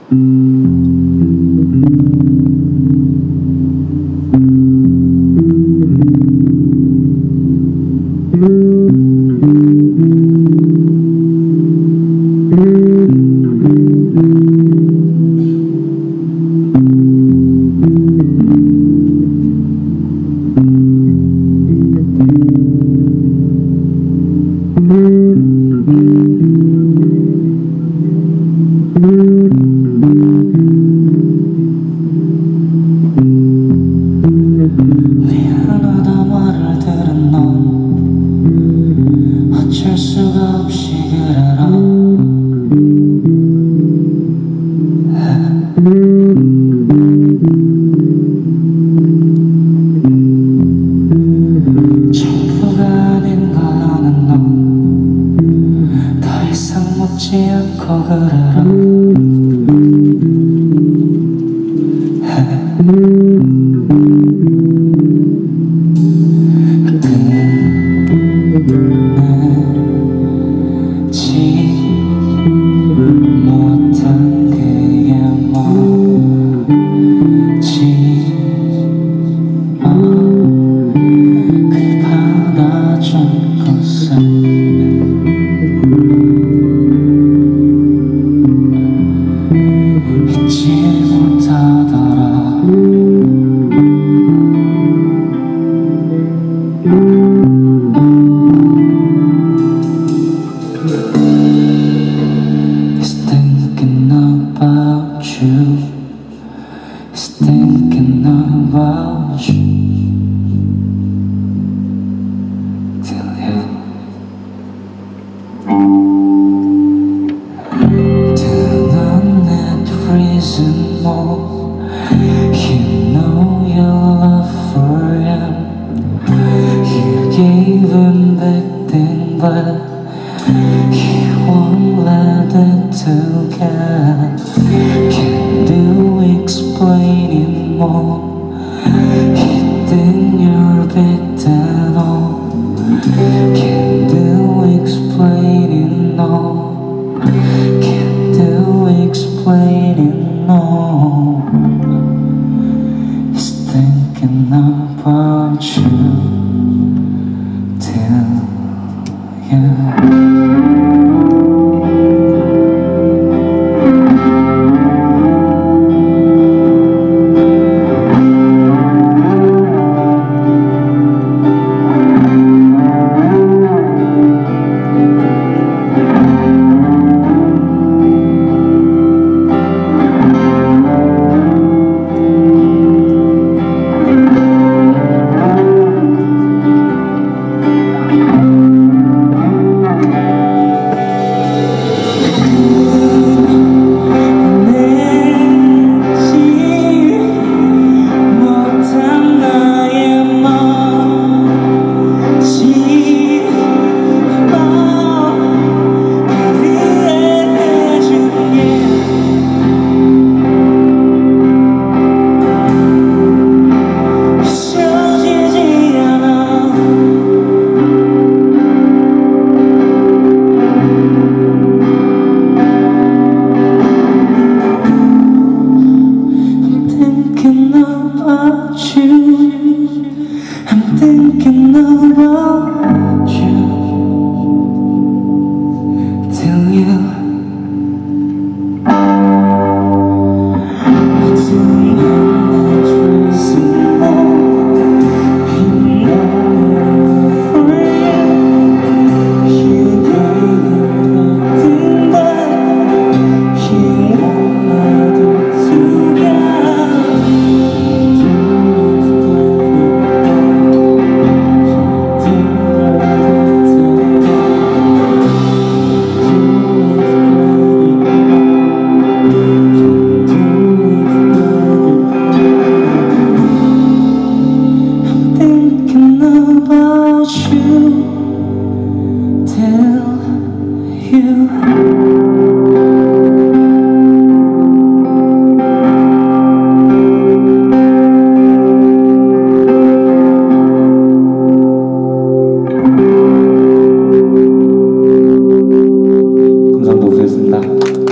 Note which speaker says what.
Speaker 1: 미안하다 말을 들은 넌 어쩔 수가 없이 그래라. 전부가 아닌 걸 아는 넌 더 이상 묻지 않고 그래라. 못한 그의 멋지마 그 받아준 것을 잊지 못하더라. He's thinking about you till you turn on that reason more. You know your love for him. You gave him that thing, but he won't let it together. Explaining more, hitting your bit and all. Can't do explaining no. Can't do explaining no. He's thinking about you till you. I'm thinking about you till you. 감사합니다. 고생했습니다.